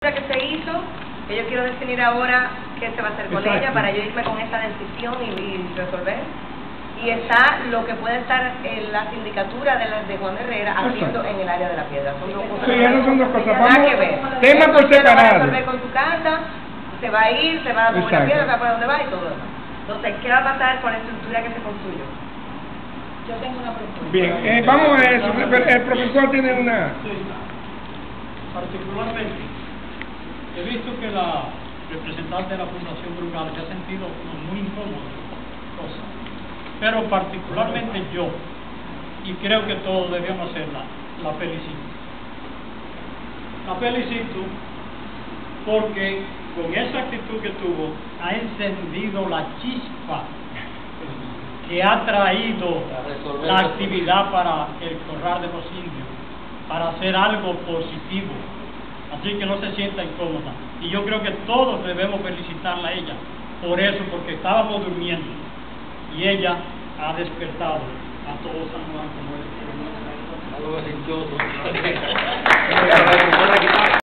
que se hizo, que yo quiero definir ahora qué se va a hacer con ella para yo irme con esa decisión y resolver. Y está lo que puede estar en la sindicatura de Juan Herrera haciendo en el área de la piedra. Son dos cosas. Sí, esas son dos cosas. Nada que ver. Tema por separado. Se va a resolver con su casa, se va a ir, se va a mover la piedra, se va a poner dónde va y todo lo demás. Entonces, ¿qué va a pasar con la estructura que se construyó? Yo tengo una propuesta. Bien, vamos a eso. El profesor tiene una... Sí. Particularmente, he visto que la representante de la Fundación Brugal se ha sentido muy incómoda, pero particularmente yo, y creo que todos debíamos hacerla, la felicito. La felicito porque con esa actitud que tuvo, ha encendido la chispa que ha traído la actividad para el Corral de los Indios, para hacer algo positivo. Así que no se sienta incómoda. Y yo creo que todos debemos felicitarla a ella por eso, porque estábamos durmiendo y ella ha despertado a todo San Juan como